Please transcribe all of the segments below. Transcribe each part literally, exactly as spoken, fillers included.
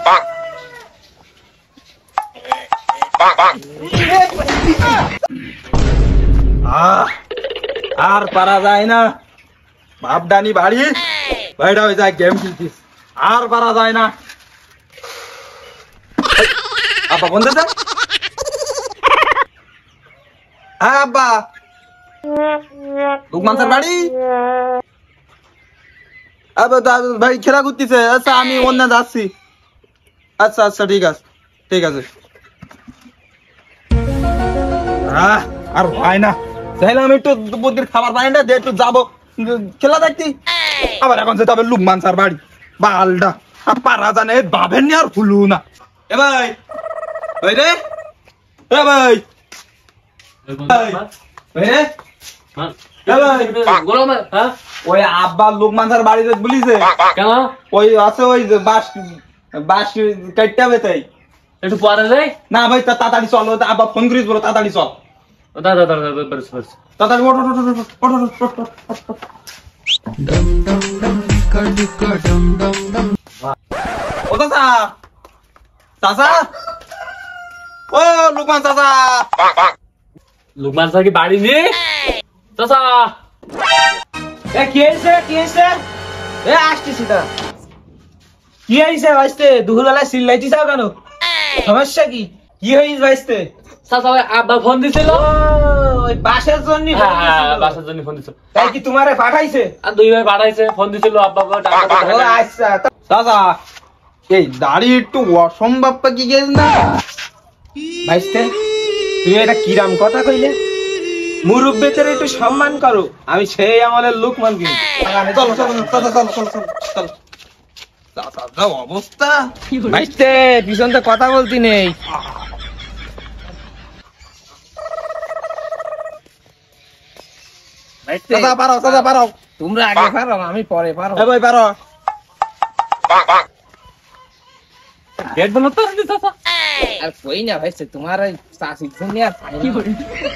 আর পারা যায় না, বাপডানি বাড়ি বাইরে হয়ে যায় গেম খেলছিস, আর পারা যায় না। আব্বা বন্ধ দে। হ্যাঁ আব্বা, লুকমান স্যার বাড়ি। ভাই খেলা করতেছে। আচ্ছা আমি অন্য যাচ্ছি। আচ্ছা আচ্ছা ঠিক আছে ঠিক আছে। আর হয় না, চাইলাম একটু বুদ্ধির খাবার পাই না, একটু যাবো খেলা দেখতি, আবার এখন যেতে হবে লুকমান স্যার বাড়ি। বালটা পারা জানে বাবেন আর ফুলু না। এ ভাই ভাই রে, এ ভাই ওই আব্বা লুকমান স্যার বাড়িতে বলিছে কেন? ওই আছে ওই বাস বাস কাটতে হবে, তাই একটু পরে যাই না ভাই, তাড়াতাড়ি চল, আব্বা ফোন করিস বলো, তাড়াতাড়ি চল। দাদা দাদা বেরস বেরস তাড়াতাড়ি ওঠ ওঠ ওঠ ওঠ। ও চাচা, চাচা, ও লুকমান চাচা। লুকমান স্যার কি বাড়ি নেই? চাচা এ কি হইছে কি হইছে? এ আসতেছি না। কি হইছে ভাইস্তে? দুপুরবেলা চিল্লাইতে চাও কেন? সমস্যা কি? কি হইছে ভাইস্তে? চাচা ওই আব্বা ফোন দিছিল, ওই বাসের জন্য। হ্যাঁ বাসার জন্য ফোন দিছিল। তাই কি তোমারে পাঠাইছে? আর দুই ভাই পাঠাইছে, ফোন দিছিল আব্বা। ও আচ্ছা চাচা, এই দাড়ি একটু অসম্ভব কি গেছ না ভাইস্তে? তুমি এটা কিরাম কথা কইলে? মুরব্বিদের একটু সম্মান করো। আমি সেই আমলের লুকমান কিন্তু। চলো চলো চলো চলো চলো চলো চলো। অবস্থা ভাইস্তে, পিছন তো কথা বলতি নেই। চাচা পারো, চাচা পারো, তোমরা আগে পারো, আমি পরে পারো। ভাই পারো। গেট বন্ধ তো চাচা। আর কই না ভাইস্তে, তোমার ওই চাষির জন্য আর কি করি।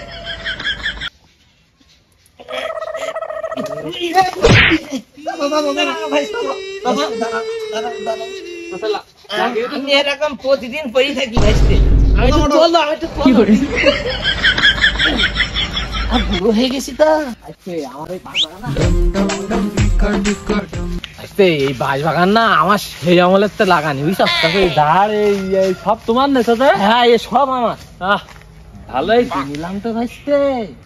আমি এরকম প্রতিদিন পড়ে থাকি ভাইস্তে। আমি তো চলো, আমি তো কি করি, আর বুড়ো হয়ে গেছি তো। আমার এই এই বাঁশ বাগান না আমার সেই আমলের তো লাগানি, বুঝছো? ধার এই সব তোমার না চাচা? হ্যাঁ এ সব আমার। আহ ভালোই নিলাম তো ভাইস্তে।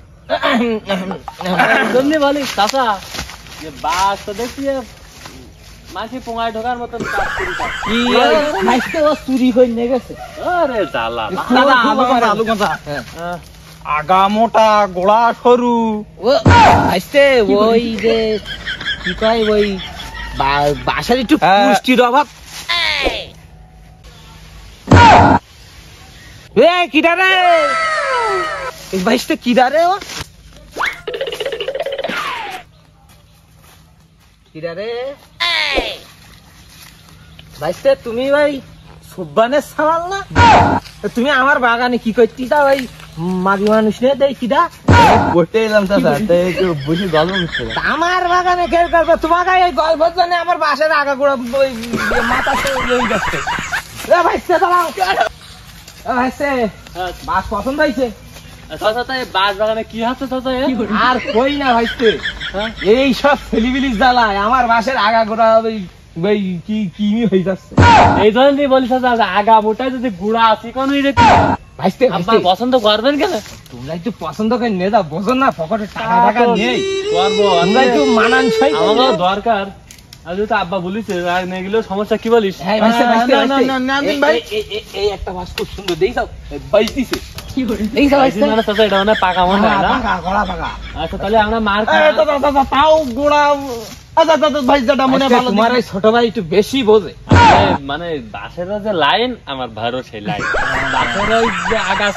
জন্য বলি চাচা যে বাস তো দেখি মাছি পোঙায় ঢোকার মতন কাজ করি। কি ভাইস্তে ও চুরি হয়ে নিয়ে গেছে? আরে জ্বালা। দাদা আলু কথা আলু কথা আগা মোটা গোড়া সরু। ও ভাইস্তে ওই যে কি কয় ওই বাসার একটু পুষ্টির অভাব। এ কিডা রে? এই ভাইস্তে কিডা রে? ও কিডা রে ভাইস্তে? তুমি ভাই সুব্বানের সামাল না? তুমি আমার বাগানে কি করতে চাও? ওই মাগি মানুষ নিয়ে দেয় কিডা? বসতে এলাম চাচা, তাই একটু বসে গল্প করতে। আমার বাগানে খেয়ে করবো তোমাকে? এই গল্পের জন্য আমার বাসার আগা গোড়া মাথা যাচ্ছে। ভাইস্তে দাঁড়াও, ভাইস্তে বাস পছন্দ হয়েছে? চাচা তাই বাস বাগানে কি হচ্ছে চাচা? আর কই না ভাইস্তে, এই সব ছেলিবিলি জ্বালায় আমার বাসের আগা গোড়া কি কিমি হয়ে যাচ্ছে। এই জন্যই বলি চাচা, আগা মোটায় যদি গুড়া আছে কোন ভাইস্তে পছন্দ করবেন কেন? তোমরা একটু পছন্দ করে নিয়ে যাও, বোঝো না পকেটে টাকা টাকা নেই। করবো তোমরা একটু মানানসই আমার দরকার। আর যেহেতু আব্বা বলিস নিয়ে গেলেও সমস্যা, কি বলিস? এই একটা বাস খুব সুন্দর দেই যাও, বাইতিছে এটা মানে পাকা মনে হয় না? আচ্ছা তাহলে আমরা মার তাও গোড়া। আচ্ছা দাদা ভাই যেটা মনে ভালো। তোমার এই ছোট ভাই একটু বেশি বোঝে। মানে বাসের যে লাইন আমার ভাইরও সেই লাইন। বাসের ওই যে আকাশ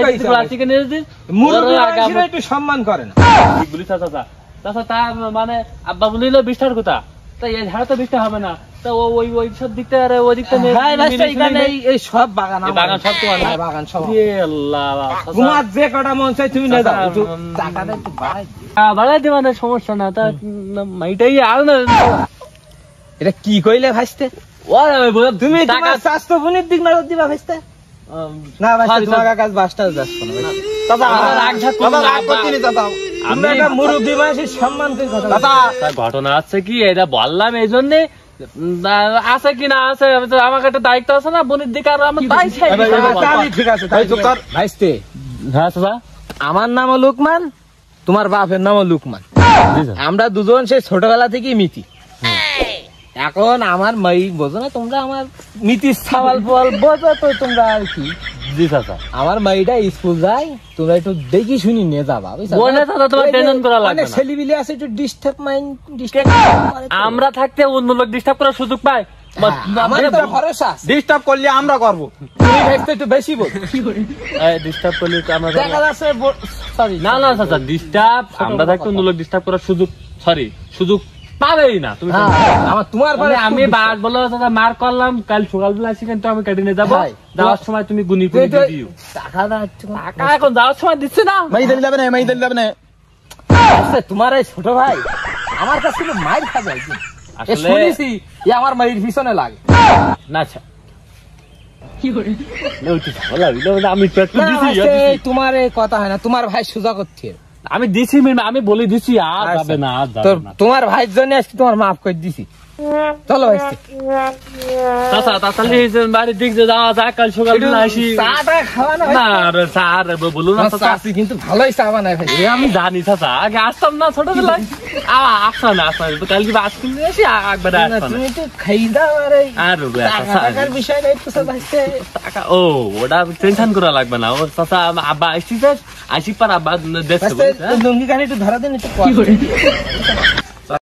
একটু সম্মান করে না বলি চাচা। চাচা তা মানে আব্বা বলিল বিশটার কথা, তা এই ধারে তো বিশটা হবে না, তা ওই ওই সব দিকটা আর ওই দিকটা এই সব বাগান বাগান সব তোমার না? বাগান সব। তোমার যে কটা মন চাই তুমি নিয়ে যাও, টাকাটা একটু বাড়াই দিবা না, সমস্যা না। তা এটাই আর না। এটা কি কইলে ভাইস্তে? ওরে আমি বললাম তুমি টাকা তোমার স্বাস্থ্য বোনের দিক নজর দিবা ভাইস্তে উম, না ভাইস্তে sorry, তোমার sir. কাছে বাসটা যাচ্ছে না চাচা আমার রাগ ঝাগ করো চাচা না, রাগ করছি নি চাচা আমি তুমি একটা মুরব্বী মানুষের সম্মান করে কথা বলো। চাচা তা ঘটনা আছে কি এটা বললাম এই জন্যে আছে কি না আছে আমি তো- আমার একটা দায়িত্ব আছে না বোনের দিকে আর আমার তাই চাই এবার- এবার- আচ্ছা, আমি ঠিক আছে তাই এই চুপ কর। ভাইস্তে হ্যাঁ চাচা আমার নামও লুকমান তোমার বাপের নামও লুকমান জি স্যার। আমরা দুজন সেই ছোটবেলা থেকেই মিতি এখন আমার মাই বোঝো না তোমরা আমার মিতির সাওয়াল পোয়াল বোঝো তো তোমরা আর কি জি চাচা আমার মাইটা স্কুল যায় তোমরা একটু দেখি শুনি নিয়ে যাবা বুঝছো? বলে তো তোমার ওই যে টেনশন করা লাগবে অনেক না। ছেলেপিলে আছে একটু ডিস্টার্ব মাইন্ড ডিস্টার্ব আমরা থাকতে অন্য লোক ডিস্টার্ব করার সুযোগ পায় আমার তো ভরসা আছে। ডিস্টার্ব করলে আমরা করবো তুমি ভাইস্তে একটু বেশি বল ডিস্টার্ব করলে তো আমরা দেখা যাচ্ছে সরি না না চাচা ডিস্টার্ব আমরা থাকতে অন্য লোক ডিস্টার্ব করার সুযোগ সরি সুযোগ পাবেই না তুমি আমার তোমার মানে পরে আমি বাদ বলো দাদা মার করলাম কাল সকালবেলা আসি কিন্তু আমি কেটে নিয়ে যাবো ভাই, যাওয়ার সময় তুমি গুনি তুই করে তো দিও টাকা দাচ্ছ টাকা এখন যাওয়ার সময় দিচ্ছে না মাই দিল যাবে না মাই দিল যাবে না আচ্ছা তোমার এই ছোট ভাই আমার কাছে তো মাইর খাবে একদিন। এ আসলে শুনেছি এ আমার মাইর পিছনে লাগে না আচ্ছা কি করে ভালো লাগলো আমি তো একটু না, দিছি ভাইস্তে, তোমার এই কথা হয় না তোমার ভাই সোজা করছে আমি দিছি মিম, আমি বলে দিছি আর যাবে না আর যাবে তোর না তোমার ভাইয়ের জন্য আজকে তোমার মাফ করে দিছি চলো ভাইস্তে চাচা তাহলে এই যে বাড়ির দিক দিয়ে যাওয়া যাক কাল সকালবেলা আসি চাটা খাওয়া না না রে স্যার বলুন না চাচা চাচি কিন্তু ভালোই চা বানায় ভাই এ আমি জানি চাচা আগে আসতাম না ছোটবেলায় আ আসতাম না আসতাম না। তো কালকে আজকে এসে একবার না, আসতাম তুমি তো খাই দাও আর এই আর টাকা টাকার বিষয় নেই তো ভাইস্তে টাকা ও ওটা টেনশন করা লাগবে না ও চাচা আব্বা আসছি স্যার আসি পার আব্বা দেখতে ভাইস্তে লুঙ্গি কানে একটু ধরা দেন একটু